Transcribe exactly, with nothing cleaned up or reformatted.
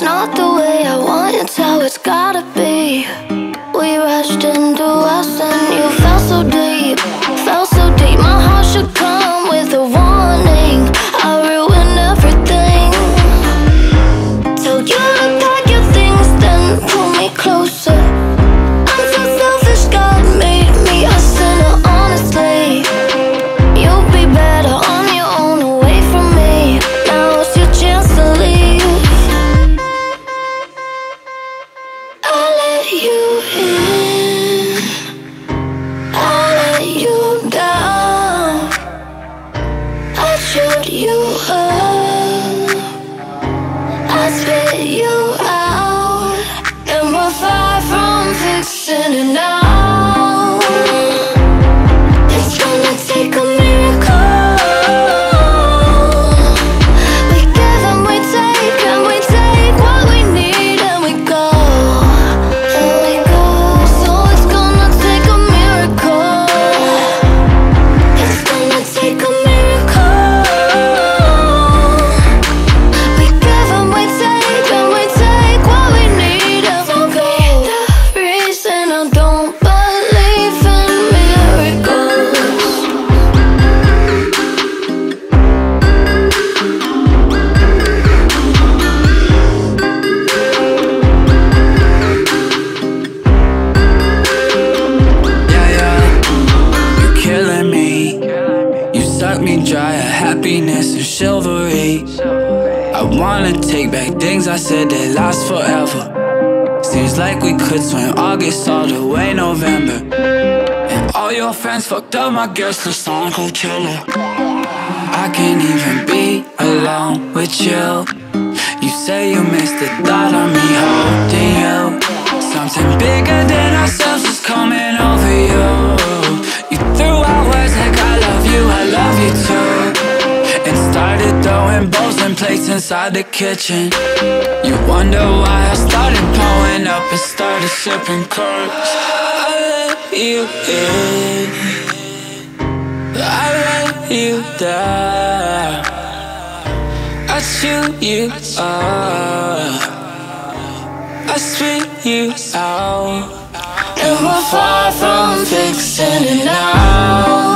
It's not the way I want, it's how it's gotta be. We rushed into us and you fell so deep, fell so deep. My heart should come with a warning. I ruined everything. Tell you to pack your things, then pull me closer. I'm so selfish, God made me a sinner, honestly. You'll be better on your own, away from me. Now's your chance to leave. I let you in, I let you down, I showed you up, I spit you out, and we're far from fixing it now. It's gonna take a miracle. We give and we take, and we take what we need, and we go, and we go. So it's gonna take a miracle. It's gonna take a miracle. We give and we take, and we take what we need, and we go. The reason I don't believe in miracles. Yeah, yeah, you're killing me. You suck me dry of happiness and chivalry. I wanna take back things I said that last forever. Seems like we could swim August all the way November. And all your friends fucked up my guest list on Coachella. I can't even be alone with you. You say you miss the thought of me holding you. Something bigger than ourselves is coming over you. You threw out words like I love you, I love you too, and started throwing bowls and plates inside the kitchen. You wonder why I started blowing up and started sipping curves. I let you in, I let you down, I chew you up, I spit you out, and we're far from fixing it now.